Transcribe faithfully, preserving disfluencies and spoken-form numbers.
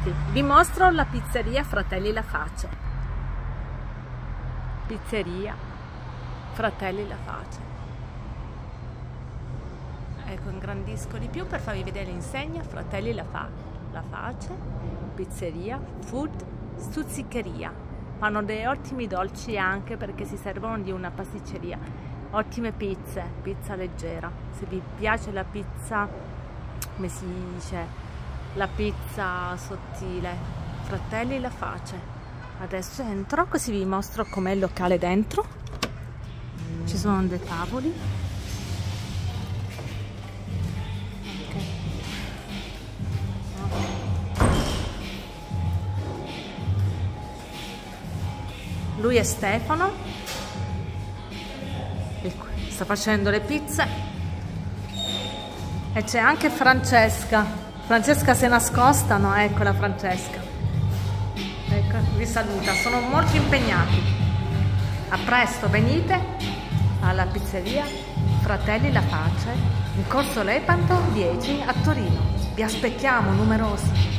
impegnati. Vi mostro la pizzeria Fratelli La Face. Pizzeria Fratelli La Face. Ecco, ingrandisco di più per farvi vedere l'insegna Fratelli La, Fa La Face, pizzeria, food, stuzzicheria. Fanno dei ottimi dolci anche perché si servono di una pasticceria. Ottime pizze, pizza leggera. Se vi piace la pizza, come si dice, la pizza sottile, Fratelli La Face. Adesso entro così vi mostro com'è il locale dentro. Ci sono dei tavoli. Lui è Stefano, sta facendo le pizze, e c'è anche Francesca. Francesca si è nascosta, no? Eccola Francesca. Ecco, vi saluta, sono molto impegnati. A presto, venite alla pizzeria Fratelli La Face in Corso Lepanto dieci a Torino. Vi aspettiamo numerosi.